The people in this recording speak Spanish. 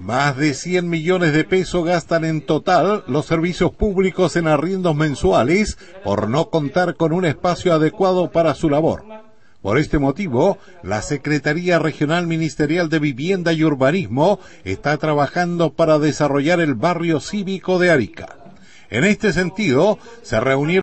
Más de 100 millones de pesos gastan en total los servicios públicos en arriendos mensuales por no contar con un espacio adecuado para su labor. Por este motivo, la Secretaría Regional Ministerial de Vivienda y Urbanismo está trabajando para desarrollar el barrio cívico de Arica. En este sentido, se reunieron